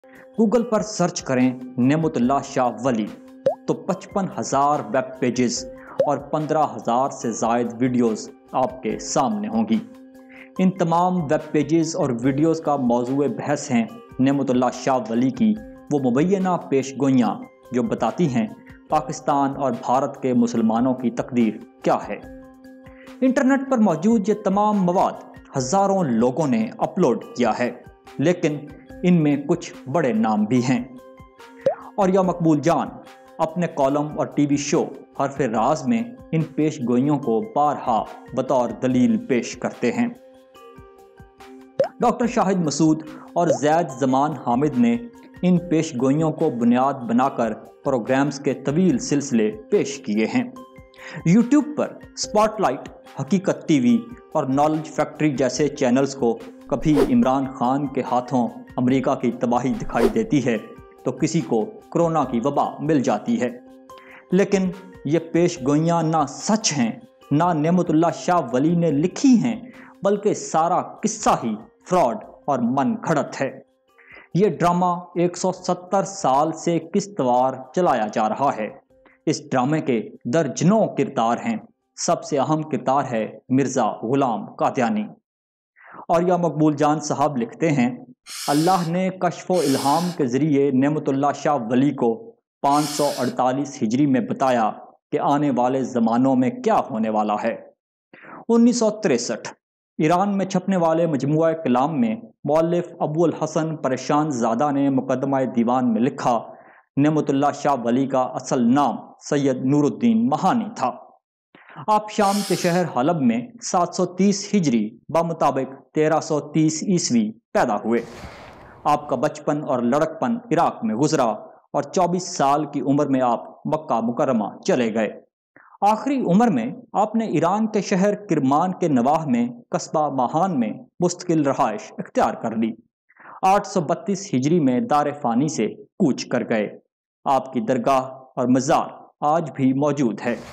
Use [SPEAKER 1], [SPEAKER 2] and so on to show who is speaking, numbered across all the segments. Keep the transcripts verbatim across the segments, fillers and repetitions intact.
[SPEAKER 1] Google پر search کریں نعمت اللہ شاہ ولی تو پچپن ہزار ویب پیجز اور پندرہ ہزار سے زائد ویڈیوز آپ کے سامنے ہوں گی۔ ان تمام ویب پیجز اور ویڈیوز کا موضوع بحث ہیں نعمت اللہ شاہ ولی کی وہ مبینہ پیش گوئیاں جو بتاتی ہیں پاکستان اور بھارت کے مسلمانوں کی تقدیر کیا ہے۔ انٹرنیٹ پر موجود یہ تمام مواد ہزاروں لوگوں نے اپلوڈ کیا ہے، لیکن ان میں کچھ بڑے نام بھی ہیں۔ اور یا مقبول جان اپنے کالم اور ٹی وی شو حرف راز میں ان پیش گوئیوں کو بارہا بطور دلیل پیش کرتے ہیں۔ ڈاکٹر شاہد مسعود اور زید زمان حامد نے ان پیش گوئیوں کو بنیاد بنا کر پروگرامز کے طویل سلسلے پیش کیے ہیں۔ یوٹیوب پر spotlight, Haqeeqat T V اور نالج فیکٹری جیسے چینلز کو کبھی عمران خان کے ہاتھوں امریکہ کی تباہی دکھائی دیتی ہے تو کسی کو کرونا کی وبا مل جاتی ہے، لیکن یہ پیش گوئیاں نہ سچ ہیں نہ نعمت اللہ شاہ ولی نے لکھی ہیں، بلکہ سارا قصہ ہی فراڈ اور من گھڑت ہے۔ یہ ڈرامہ ایک سو ستر سال سے قسطوار چلایا جا رہا ہے۔ اس ڈرامے کے درجنوں کردار ہیں، سب سے اہم کردار ہے مرزا غلام قادیانی۔ اور یا مقبول جان صاحب لکھتے ہیں، اللہ نے کشف و الہام کے ذریعے نعمت اللہ شاہ ولی کو پانچ سو اڑتالیس ہجری میں بتایا کہ آنے والے زمانوں میں کیا ہونے والا ہے۔ انیس سو تریسٹھ ایران میں چھپنے والے مجموعہ کلام میں مؤلف ابو الحسن پریشان زادہ نے مقدمہ دیوان میں لکھا، نعمت اللہ شاہ ولی کا اصل نام سید نور الدین مہانی تھا۔ آپ شام کے شہر حلب میں سات سو تیس ہجری بمطابق تیرہ سو تیس عیسوی پیدا ہوئے۔ آپ کا بچپن اور لڑکپن عراق میں گزرا اور چوبیس سال کی عمر میں آپ مکہ مکرمہ چلے گئے۔ آخری عمر میں آپ نے ایران کے شہر کرمان کے نواح میں قصبہ ماہان میں مستقل رہائش اختیار کر لی۔ آٹھ سو بتیس ہجری میں دار فانی سے کوچ کر گئے۔ آپ کی درگاہ اور مزار آج بھی موجود ہے۔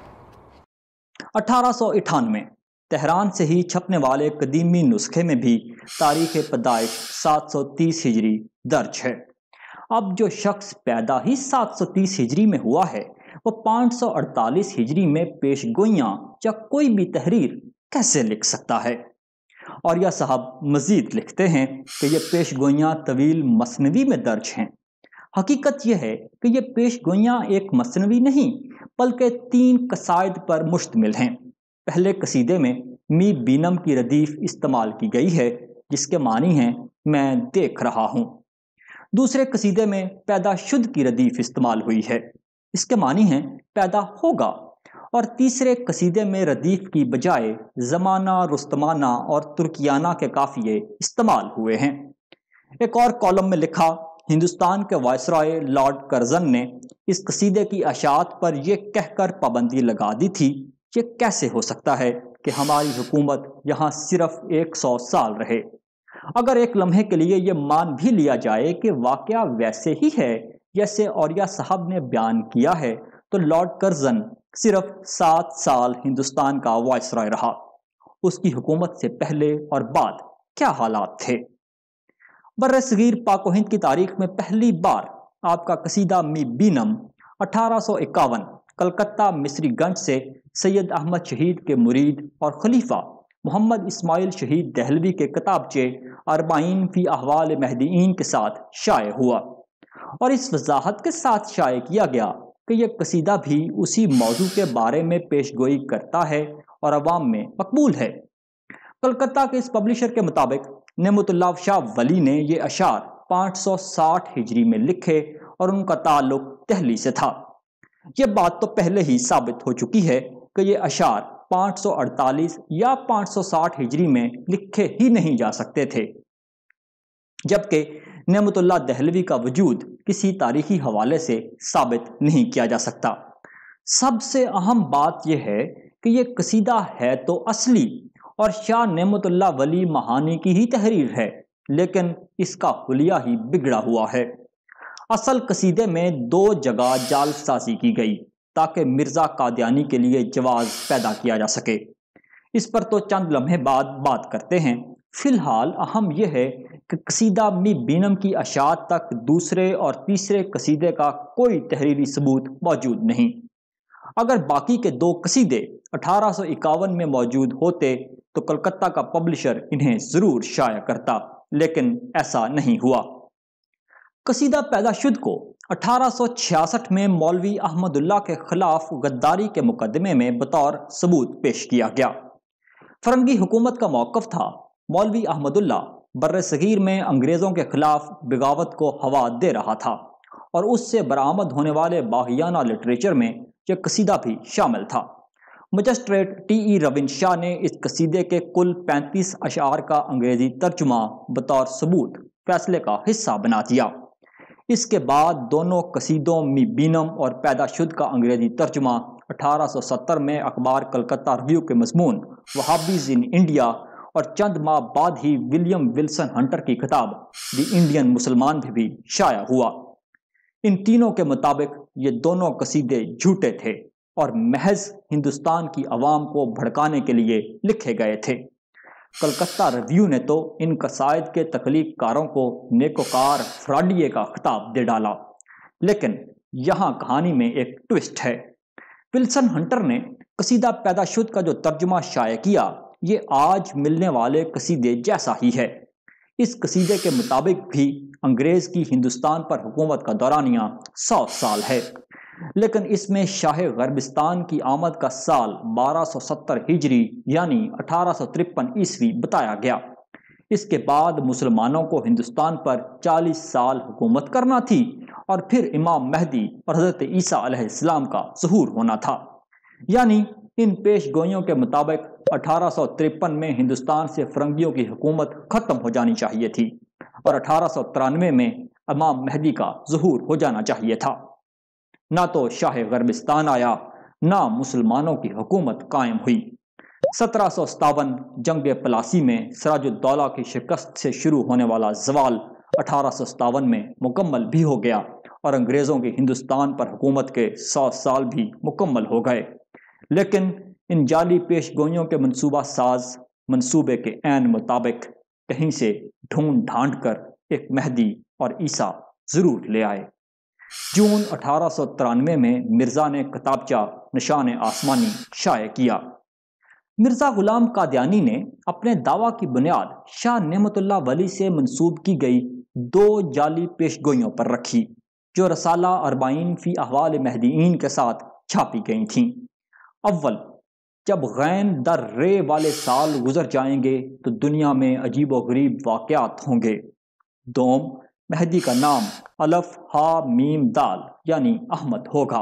[SPEAKER 1] اٹھارہ سو اٹھانوے تہران سے ہی چھپنے والے قدیمی نسخے میں بھی تاریخ پیدائش سات سو تیس ہجری درج ہے۔ اب جو شخص پیدا ہی سات سو تیس ہجری میں ہوا ہے وہ پانچ سو اڑتالیس ہجری میں پیش گوئیاں یا کوئی بھی تحریر کیسے لکھ سکتا ہے؟ اور یا صاحب مزید لکھتے ہیں کہ یہ پیش گوئیاں طویل مثنوی میں درج ہیں۔ حقیقت یہ ہے کہ یہ پیش گوئیاں ایک مثنوی نہیں بلکہ تین قصائد پر مشتمل ہیں۔ پہلے قصیدے میں می بینم کی ردیف استعمال کی گئی ہے جس کے معنی ہیں میں دیکھ رہا ہوں۔ دوسرے قصیدے میں پیدا شد کی ردیف استعمال ہوئی ہے، اس کے معنی ہیں پیدا ہوگا۔ اور تیسرے قصیدے میں ردیف کی بجائے زمانہ، رستمانہ اور ترکیانہ کے قافیے استعمال ہوئے ہیں۔ ایک اور کالم میں لکھا، ہندوستان کے وائسرائے لارڈ کرزن نے اس قصیدے کی اشاعت پر یہ کہہ کر پابندی لگا دی تھی، یہ کیسے ہو سکتا ہے کہ ہماری حکومت یہاں صرف ایک سو سال رہے؟ اگر ایک لمحے کے لیے یہ مان بھی لیا جائے کہ واقعہ ویسے ہی ہے جیسے اوریا صاحب نے بیان کیا ہے تو لارڈ کرزن صرف سات سال ہندوستان کا وائسرائے رہا۔ اس کی حکومت سے پہلے اور بعد کیا حالات تھے؟ بر صغیر پاک و ہند کی تاریخ میں پہلی بار آپ کا قصیدہ می بینم اٹھارہ سو اکاون کلکتہ مصری گنج سے سید احمد شہید کے مرید اور خلیفہ محمد اسماعیل شہید دہلوی کے کتابچے اربعین فی احوال مہدیین کے ساتھ شائع ہوا، اور اس وضاحت کے ساتھ شائع کیا گیا کہ یہ قصیدہ بھی اسی موضوع کے بارے میں پیش گوئی کرتا ہے اور عوام میں مقبول ہے۔ کلکتہ کے اس پبلشر کے مطابق نعمت اللہ شاہ ولی نے یہ اشعار پانچ سو ساٹھ ہجری میں لکھے اور ان کا تعلق دہلی سے تھا۔ یہ بات تو پہلے ہی ثابت ہو چکی ہے کہ یہ اشعار پانچ سو اڑتالیس یا پانچ سو ساٹھ ہجری میں لکھے ہی نہیں جا سکتے تھے، جبکہ نعمت اللہ دہلوی کا وجود کسی تاریخی حوالے سے ثابت نہیں کیا جا سکتا۔ سب سے اہم بات یہ ہے کہ یہ قصیدہ ہے تو اصلی اور شاہ نعمت اللہ ولی مہانی کی ہی تحریر ہے، لیکن اس کا حلیہ ہی بگڑا ہوا ہے۔ اصل قصیدے میں دو جگہ جال سازی کی گئی تاکہ مرزا قادیانی کے لیے جواز پیدا کیا جا سکے۔ اس پر تو چند لمحے بعد بات کرتے ہیں، فی الحال اہم یہ ہے کہ قصیدہ می بینم کی اشاعت تک دوسرے اور تیسرے قصیدے کا کوئی تحریری ثبوت موجود نہیں۔ اگر باقی کے دو قصیدے اٹھارہ سو اکاون میں موجود ہوتے تو کلکتہ کا پبلشر انہیں ضرور شائع کرتا، لیکن ایسا نہیں ہوا۔ قصیدہ پیدا شد کو اٹھارہ سو چھیاسٹھ میں مولوی احمد اللہ کے خلاف غداری کے مقدمے میں بطور ثبوت پیش کیا گیا۔ فرنگی حکومت کا موقف تھا مولوی احمد اللہ بر صغیر میں انگریزوں کے خلاف بغاوت کو ہوا دے رہا تھا، اور اس سے برآمد ہونے والے باغیانہ لٹریچر میں یہ قصیدہ بھی شامل تھا۔ مجسٹریٹ ٹی ای روین شاہ نے اس قصیدے کے کل پینتیس اشعار کا انگریزی ترجمہ بطور ثبوت فیصلے کا حصہ بنا دیا۔ اس کے بعد دونوں قصیدوں می بینم اور پیدا شد کا انگریزی ترجمہ اٹھارہ سو ستر میں اخبار کلکتہ ریویو کے مضمون وہابیز ان انڈیا اور چند ماہ بعد ہی ولیم ولسن ہنٹر کی کتاب دی انڈین مسلمان بھی, بھی شائع ہوا۔ ان تینوں کے مطابق یہ دونوں قصیدے جھوٹے تھے اور محض ہندوستان کی عوام کو بھڑکانے کے لیے لکھے گئے تھے۔ کلکتہ ریویو نے تو ان قصائد کے تخلیق کاروں کو نیکوکار فراڈیے کا خطاب دے ڈالا، لیکن یہاں کہانی میں ایک ٹوسٹ ہے۔ ولسن ہنٹر نے قصیدہ پیدا شد کا جو ترجمہ شائع کیا یہ آج ملنے والے قصیدے جیسا ہی ہے۔ اس قصیدے کے مطابق بھی انگریز کی ہندوستان پر حکومت کا دورانیہ سو سال ہے، لیکن اس میں شاہ غربستان کی آمد کا سال بارہ سو ستر ہجری یعنی اٹھارہ سو ترپن عیسوی بتایا گیا۔ اس کے بعد مسلمانوں کو ہندوستان پر چالیس سال حکومت کرنا تھی اور پھر امام مہدی اور حضرت عیسیٰ علیہ السلام کا ظہور ہونا تھا، یعنی ان پیش گوئیوں کے مطابق اٹھارہ سو ترپن میں ہندوستان سے فرنگیوں کی حکومت ختم ہو جانی چاہیے تھی اور اٹھارہ سو ترانوے میں امام مہدی کا ظہور ہو جانا چاہیے تھا۔ نہ تو شاہ غربستان آیا، نہ مسلمانوں کی حکومت قائم ہوئی۔ سترہ سو ستاون جنگ پلاسی میں سراج الدولہ کی شکست سے شروع ہونے والا زوال اٹھارہ سو ستاون میں مکمل بھی ہو گیا اور انگریزوں کی ہندوستان پر حکومت کے سو سال بھی مکمل ہو گئے، لیکن ان جعلی پیش گوئیوں کے منصوبہ ساز منصوبے کے عین مطابق کہیں سے ڈھونڈ ڈھانڈ کر ایک مہدی اور عیسیٰ ضرور لے آئے۔ جون اٹھارہ سو ترانوے میں مرزا نے کتابچہ نشان آسمانی شائع کیا۔ مرزا غلام قادیانی نے اپنے دعویٰ کی بنیاد شاہ نعمت اللہ ولی سے منسوب کی گئی دو جعلی پیش گوئیوں پر رکھی، جو رسالہ اربعین فی احوال مہدیین کے ساتھ چھاپی گئی تھیں۔ اول، جب غین در رے والے سال گزر جائیں گے تو دنیا میں عجیب و غریب واقعات ہوں گے۔ دوم، مہدی کا نام الف ہا میم دال یعنی احمد ہوگا۔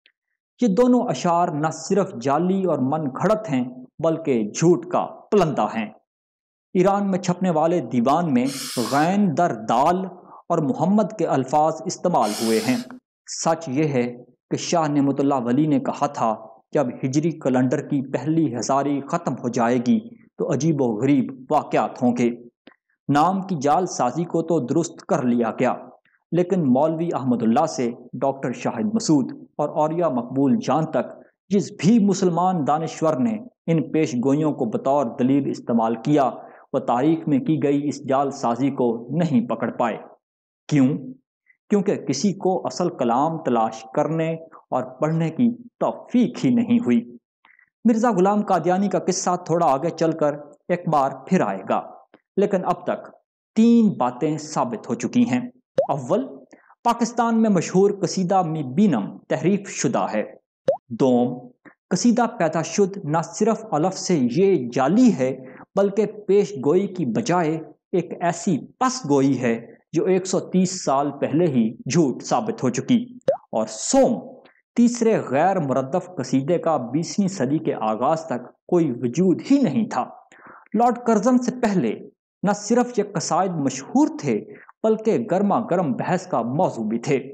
[SPEAKER 1] یہ دونوں اشعار نہ صرف جعلی اور من گھڑت ہیں بلکہ جھوٹ کا پلندہ ہیں۔ ایران میں چھپنے والے دیوان میں غین در دال اور محمد کے الفاظ استعمال ہوئے ہیں۔ سچ یہ ہے کہ شاہ نعمت اللہ ولی نے کہا تھا جب ہجری کیلنڈر کی پہلی ہزاری ختم ہو جائے گی تو عجیب و غریب واقعات ہوں گے۔ نام کی جعل سازی کو تو درست کر لیا گیا، لیکن مولوی احمد اللہ سے ڈاکٹر شاہد مسعود اور اولیاء مقبول جان تک جس بھی مسلمان دانشور نے ان پیش گوئیوں کو بطور دلیل استعمال کیا وہ تاریخ میں کی گئی اس جعل سازی کو نہیں پکڑ پائے۔ کیوں؟ کیونکہ کسی کو اصل کلام تلاش کرنے اور پڑھنے کی توفیق ہی نہیں ہوئی۔ مرزا غلام قادیانی کا قصہ تھوڑا آگے چل کر ایک بار پھر آئے گا، لیکن اب تک تین باتیں ثابت ہو چکی ہیں۔ اول، پاکستان میں مشہور قصیدہ می بینم تحریف شدہ ہے۔ دوم، قصیدہ پیدا شد نہ صرف الف سے یہ جعلی ہے بلکہ پیش گوئی کی بجائے ایک ایسی پس گوئی ہے جو ایک سو تیس سال پہلے ہی جھوٹ ثابت ہو چکی۔ اور سوم، تیسرے غیر مردف قصیدے کا بیسویں صدی کے آغاز تک کوئی وجود ہی نہیں تھا۔ لارڈ کرزن سے پہلے نہ صرف یہ قصائد مشہور تھے بلکہ گرما گرم بحث کا موضوع بھی تھے۔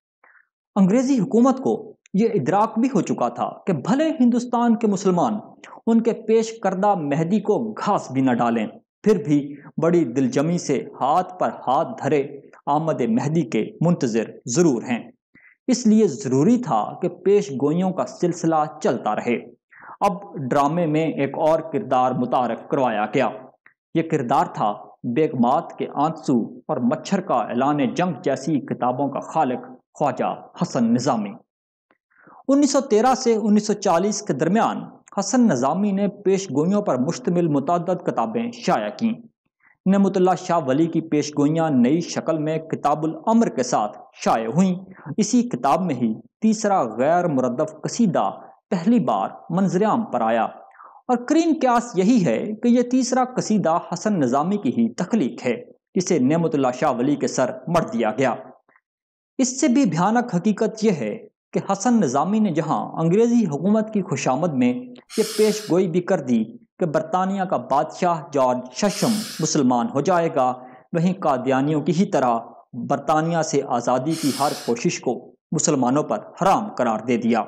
[SPEAKER 1] انگریزی حکومت کو یہ ادراک بھی ہو چکا تھا کہ بھلے ہندوستان کے مسلمان ان کے پیش کردہ مہدی کو گھاس بھی نہ ڈالیں، پھر بھی بڑی دلجمی سے ہاتھ پر ہاتھ دھرے آمد مہدی کے منتظر ضرور ہیں۔ اس لیے ضروری تھا کہ پیش گوئیوں کا سلسلہ چلتا رہے۔ اب ڈرامے میں ایک اور کردار متعارف کروایا گیا۔ یہ کردار تھا بیگمات کے آنسو اور مچھر کا اعلان جنگ جیسی کتابوں کا خالق خواجہ حسن نظامی۔ انیس سو تیرہ سے انیس سو چالیس کے درمیان حسن نظامی نے پیش گوئیوں پر مشتمل متعدد کتابیں شائع کیں۔ نعمت اللہ شاہ ولی کی پیش گوئیاں نئی شکل میں کتاب الامر کے ساتھ شائع ہوئیں۔ اسی کتاب میں ہی تیسرا غیر مردف قصیدہ پہلی بار منظر عام پر آیا، اور قرین قیاس یہی ہے کہ یہ تیسرا قصیدہ حسن نظامی کی ہی تخلیق ہے، جسے نعمت اللہ شاہ ولی کے سر مڑ دیا گیا۔ اس سے بھی بھیانک حقیقت یہ ہے کہ حسن نظامی نے جہاں انگریزی حکومت کی خوشامد میں یہ پیش گوئی بھی کر دی کہ برطانیہ کا بادشاہ جارج ششم مسلمان ہو جائے گا، وہیں قادیانیوں کی ہی طرح برطانیہ سے آزادی کی ہر کوشش کو مسلمانوں پر حرام قرار دے دیا۔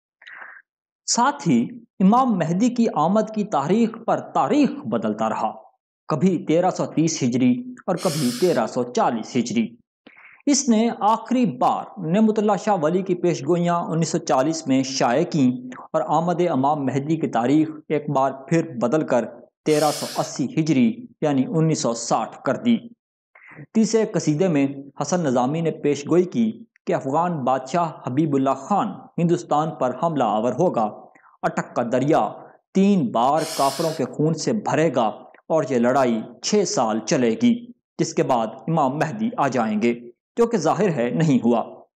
[SPEAKER 1] ساتھ ہی امام مہدی کی آمد کی تاریخ پر تاریخ بدلتا رہا، کبھی تیرہ سو تیس ہجری اور کبھی تیرہ سو چالیس ہجری۔ اس نے آخری بار نعمت اللہ شاہ ولی کی پیش گوئیاں انیس سو چالیس میں شائع کیں، اور آمد امام مہدی کی تاریخ ایک بار پھر بدل کر تیرہ سو اسی ہجری یعنی انیس سو ساٹھ کر دی۔ تیسرے قصیدے میں حسن نظامی نے پیش گوئی کی کہ افغان بادشاہ حبیب اللہ خان ہندوستان پر حملہ آور ہوگا، اٹک کا دریا تین بار کافروں کے خون سے بھرے گا، اور یہ لڑائی چھ سال چلے گی، جس کے بعد امام مہدی آ جائیں گے، جو کہ ظاہر ہے نہیں ہوا۔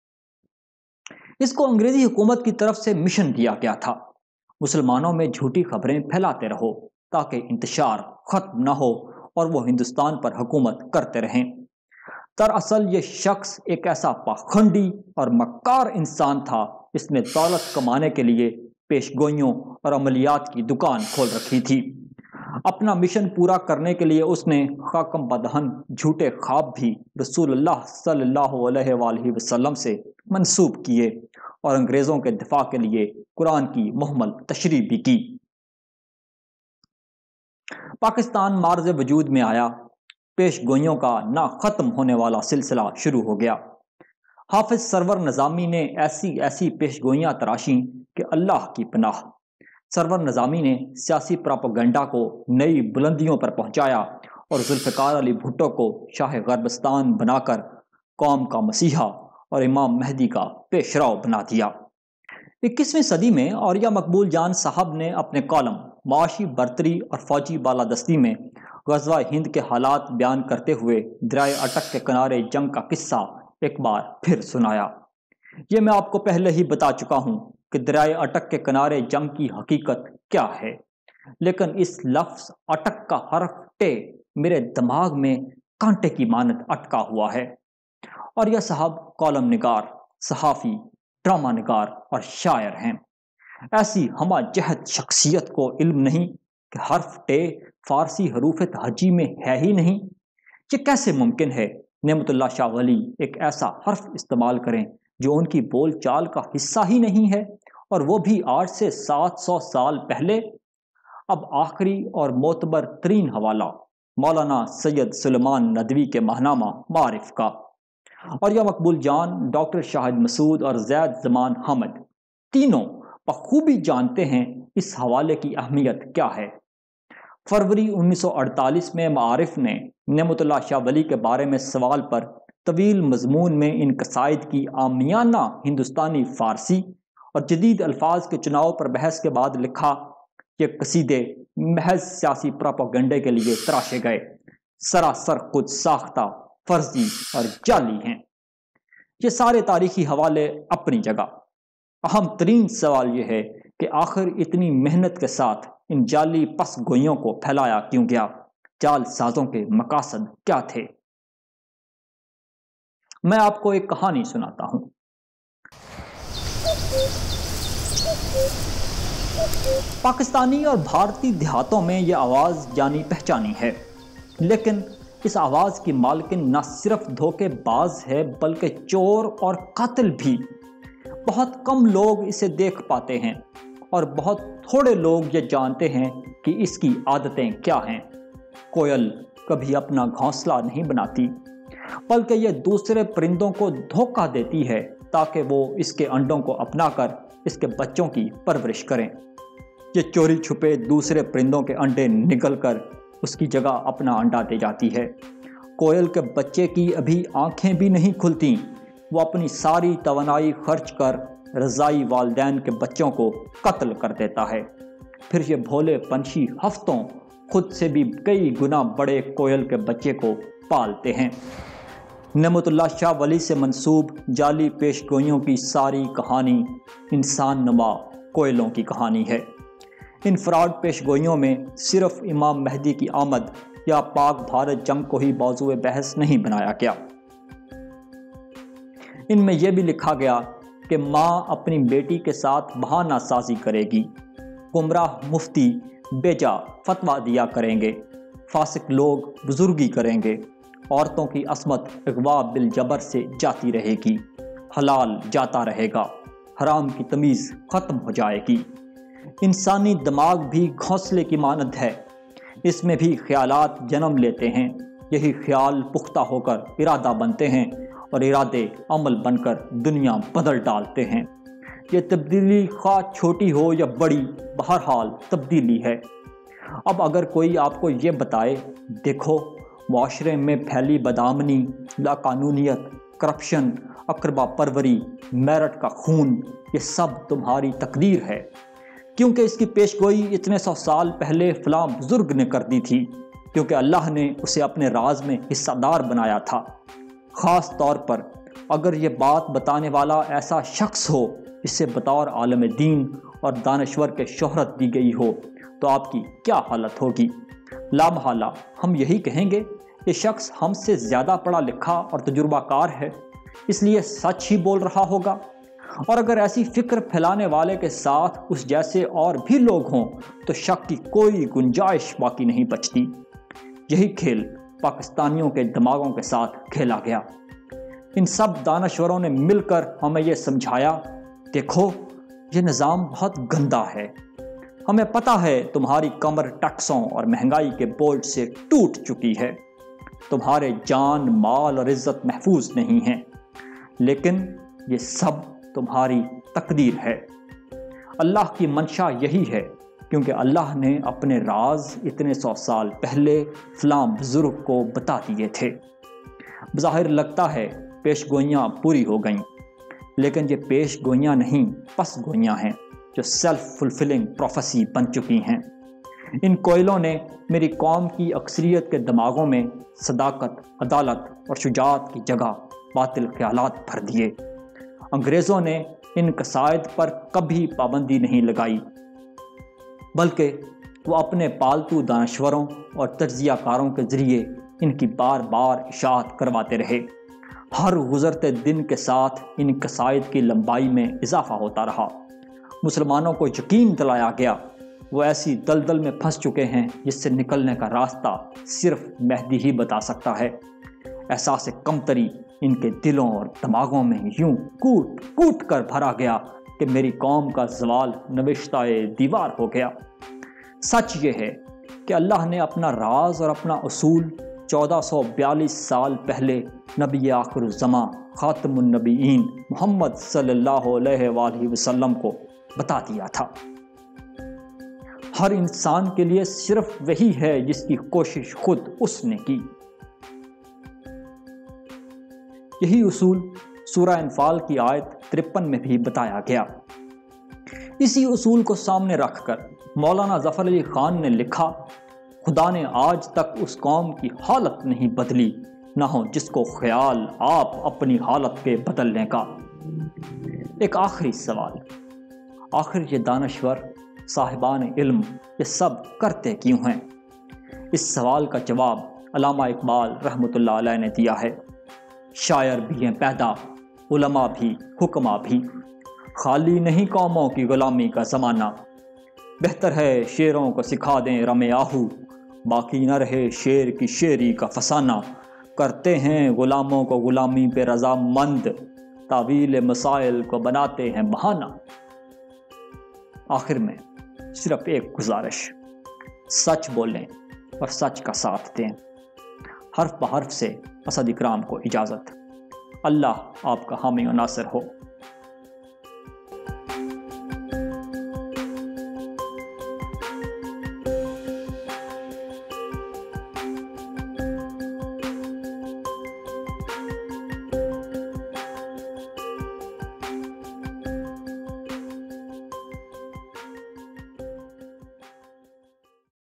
[SPEAKER 1] اس کو انگریزی حکومت کی طرف سے مشن دیا گیا تھا، مسلمانوں میں جھوٹی خبریں پھیلاتے رہو تاکہ انتشار ختم نہ ہو اور وہ ہندوستان پر حکومت کرتے رہیں۔ دراصل یہ شخص ایک ایسا پاخنڈی اور مکار انسان تھا جس نے دولت کمانے کے لیے پیش گوئیوں اور عملیات کی دکان کھول رکھی تھی۔ اپنا مشن پورا کرنے کے لیے اس نے خاکم بدہن جھوٹے خواب بھی رسول اللہ صلی اللہ علیہ وآلہ وسلم سے منسوب کیے، اور انگریزوں کے دفاع کے لیے قرآن کی محمل تشریح بھی کی۔ پاکستان معرض وجود میں آیا، پیش گوئیوں کا نہ ختم ہونے والا سلسلہ شروع ہو گیا۔ حافظ سرور نظامی نے ایسی ایسی پیش گوئیاں تراشیں کہ اللہ کی پناہ۔ سرور نظامی نے سیاسی پراپیگنڈا کو نئی بلندیوں پر پہنچایا، اور ذوالفقار علی بھٹو کو شاہ غربستان بنا کر قوم کا مسیحا اور امام مہدی کا پیشرو بنا دیا۔ اکیسویں صدی میں اولیاء مقبول جان صاحب نے اپنے کالم معاشی برتری اور فوجی بالادستی میں غزوہ ہند کے حالات بیان کرتے ہوئے دریائے اٹک کے کنارے جنگ کا قصہ ایک بار پھر سنایا۔ یہ میں آپ کو پہلے ہی بتا چکا ہوں کہ دریائے اٹک کے کنارے جنگ کی حقیقت کیا ہے، لیکن اس لفظ اٹک کا حرف ٹے میرے دماغ میں کانٹے کی مانند اٹکا ہوا ہے۔ اور یہ صاحب کالم نگار، صحافی، ڈرامہ نگار اور شاعر ہیں۔ ایسی ہمہ جہت شخصیت کو علم نہیں کہ حرف ٹے فارسی حروف تہجی میں ہے ہی نہیں۔ یہ کیسے ممکن ہے نعمت اللہ شاہ ولی ایک ایسا حرف استعمال کریں جو ان کی بول چال کا حصہ ہی نہیں ہے، اور وہ بھی آج سے سات سو سال پہلے؟ اب آخری اور معتبر ترین حوالہ مولانا سید سلیمان ندوی کے ماہنامہ معارف کا۔ اور یا مقبول جان، ڈاکٹر شاہد مسعود اور زید زمان حامد تینوں بخوبی جانتے ہیں اس حوالے کی اہمیت کیا ہے۔ فروری انیس سو اڑتالیس میں معارف نے نعمت اللہ شاہ ولی کے بارے میں سوال پر طویل مضمون میں ان قصائد کی عامیانہ ہندوستانی فارسی اور جدید الفاظ کے چناؤ پر بحث کے بعد لکھا، یہ قصیدے محض سیاسی پروپیگنڈے کے لیے تراشے گئے، سراسر خود ساختہ، فرضی اور جعلی ہیں۔ یہ سارے تاریخی حوالے اپنی جگہ، اہم ترین سوال یہ ہے کہ آخر اتنی محنت کے ساتھ ان جعلی پس گوئیوں کو پھیلایا کیوں گیا؟ جال سازوں کے مقاصد کیا تھے؟ میں آپ کو ایک کہانی سناتا ہوں۔ پاکستانی اور بھارتی دیہاتوں میں یہ آواز جانی پہچانی ہے، لیکن اس آواز کی مالکن نہ صرف دھوکے باز ہے بلکہ چور اور قاتل بھی۔ بہت کم لوگ اسے دیکھ پاتے ہیں، اور بہت تھوڑے لوگ یہ جانتے ہیں کہ اس کی عادتیں کیا ہیں۔ کوئل کبھی اپنا گھونسلہ نہیں بناتی، بلکہ یہ دوسرے پرندوں کو دھوکہ دیتی ہے تاکہ وہ اس کے انڈوں کو اپنا کر اس کے بچوں کی پرورش کریں۔ یہ چوری چھپے دوسرے پرندوں کے انڈے نگل کر اس کی جگہ اپنا انڈا دے جاتی ہے۔ کوئل کے بچے کی ابھی آنکھیں بھی نہیں کھلتیں، وہ اپنی ساری توانائی خرچ کر رضائی والدین کے بچوں کو قتل کر دیتا ہے۔ پھر یہ بھولے پنچھی ہفتوں خود سے بھی کئی گنا بڑے کوئل کے بچے کو پالتے ہیں۔ نعمت اللہ شاہ ولی سے منسوب جعلی پیش گوئیوں کی ساری کہانی انسان نما کوئلوں کی کہانی ہے۔ ان فراڈ پیش گوئیوں میں صرف امام مہدی کی آمد یا پاک بھارت جنگ کو ہی موضوع بحث نہیں بنایا گیا۔ ان میں یہ بھی لکھا گیا کہ ماں اپنی بیٹی کے ساتھ بہانہ سازی کرے گی، گمراہ مفتی بیجا فتویٰ دیا کریں گے، فاسق لوگ بزرگی کریں گے، عورتوں کی عصمت اغوا بالجبر سے جاتی رہے گی، حلال جاتا رہے گا، حرام کی تمیز ختم ہو جائے گی۔ انسانی دماغ بھی گھونسلے کی مانند ہے، اس میں بھی خیالات جنم لیتے ہیں، یہی خیال پختہ ہو کر ارادہ بنتے ہیں اور ارادے عمل بن کر دنیا بدل ڈالتے ہیں۔ یہ تبدیلی خواہ چھوٹی ہو یا بڑی، بہرحال تبدیلی ہے۔ اب اگر کوئی آپ کو یہ بتائے، دیکھو معاشرے میں پھیلی بدامنی، لاقانونیت، کرپشن، اقربا پروری، میرٹ کا خون، یہ سب تمہاری تقدیر ہے، کیونکہ اس کی پیش گوئی اتنے سو سال پہلے فلاں بزرگ نے کر دی تھی، کیونکہ اللہ نے اسے اپنے راز میں حصہ دار بنایا تھا۔ خاص طور پر اگر یہ بات بتانے والا ایسا شخص ہو جسے بطور عالم دین اور دانشور کے شہرت دی گئی ہو، تو آپ کی کیا حالت ہوگی؟ لامحالہ ہم یہی کہیں گے، یہ شخص ہم سے زیادہ پڑھا لکھا اور تجربہ کار ہے، اس لیے سچ ہی بول رہا ہوگا۔ اور اگر ایسی فکر پھیلانے والے کے ساتھ اس جیسے اور بھی لوگ ہوں تو شک کی کوئی گنجائش باقی نہیں بچتی۔ یہی کھیل پاکستانیوں کے دماغوں کے ساتھ کھیلا گیا۔ ان سب دانشوروں نے مل کر ہمیں یہ سمجھایا، دیکھو یہ نظام بہت گندا ہے، ہمیں پتہ ہے تمہاری کمر ٹیکسوں اور مہنگائی کے بوجھ سے ٹوٹ چکی ہے، تمہارے جان مال اور عزت محفوظ نہیں ہیں، لیکن یہ سب تمہاری تقدیر ہے۔ اللہ کی منشا یہی ہے، کیونکہ اللہ نے اپنے راز اتنے سو سال پہلے فلاں بزرگ کو بتا دیے تھے۔ بظاہر لگتا ہے پیش گوئیاں پوری ہو گئیں، لیکن یہ پیش گوئیاں نہیں، پس گوئیاں ہیں جو سیلف فلفلنگ پروفیسی بن چکی ہیں۔ ان کوئلوں نے میری قوم کی اکثریت کے دماغوں میں صداقت، عدالت اور شجاعت کی جگہ باطل خیالات بھر دیے۔ انگریزوں نے ان قصائد پر کبھی پابندی نہیں لگائی، بلکہ وہ اپنے پالتو دانشوروں اور تجزیہ کاروں کے ذریعے ان کی بار بار اشاعت کرواتے رہے۔ ہر گزرتے دن کے ساتھ ان قصائد کی لمبائی میں اضافہ ہوتا رہا۔ مسلمانوں کو یقین دلایا گیا وہ ایسی دلدل میں پھنس چکے ہیں جس سے نکلنے کا راستہ صرف مہدی ہی بتا سکتا ہے۔ احساس کمتری ان کے دلوں اور دماغوں میں یوں کوٹ کوٹ کر بھرا گیا کہ میری قوم کا زوال نوشتہ دیوار ہو گیا۔ سچ یہ ہے کہ اللہ نے اپنا راز اور اپنا اصول چودہ سو بیالیس سال پہلے نبی آخر الزماں خاتم النبیین محمد صلی اللہ علیہ وآلہ وسلم کو بتا دیا تھا۔ ہر انسان کے لیے صرف وہی ہے جس کی کوشش خود اس نے کی۔ یہی اصول سورہ انفال کی آیت ترپن میں بھی بتایا گیا۔ اسی اصول کو سامنے رکھ کر مولانا ظفر علی خان نے لکھا، خدا نے آج تک اس قوم کی حالت نہیں بدلی، نہ ہو جس کو خیال آپ اپنی حالت کے بدلنے کا۔ ایک آخری سوال، آخر یہ دانشور صاحبان علم یہ سب کرتے کیوں ہیں؟ اس سوال کا جواب علامہ اقبال رحمۃ اللہ علیہ نے دیا ہے۔ شاعر بھی ہیں پیدا، علماء بھی، حکماء بھی، خالی نہیں قوموں کی غلامی کا زمانہ، بہتر ہے شیروں کو سکھا دیں رم آہو، باقی نہ رہے شیر کی شیری کا فسانہ، کرتے ہیں غلاموں کو غلامی پہ رضا مند، تعویل مسائل کو بناتے ہیں بہانہ۔ آخر میں صرف ایک گزارش، سچ بولیں اور سچ کا ساتھ دیں۔ حرف بحرف سے اسد اکرام کو اجازت۔ اللہ آپ کا حامی و ناصر ہو۔